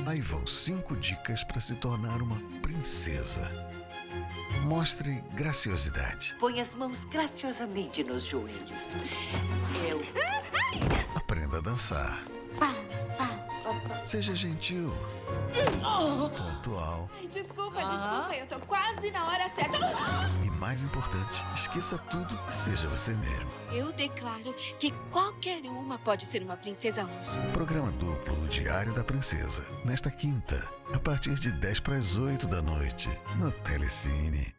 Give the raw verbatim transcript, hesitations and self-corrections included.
Aí vão cinco dicas para se tornar uma princesa. Mostre graciosidade. Põe as mãos graciosamente nos joelhos. Eu... Aprenda a dançar. Seja gentil. Pontual. Ai, desculpa, desculpa, eu tô quase na hora certa. E mais importante, esqueça tudo e seja você mesmo. Eu declaro que qualquer uma pode ser uma princesa hoje. Programa duplo O Diário da Princesa. Nesta quinta, a partir de dez para as oito da noite, no Telecine.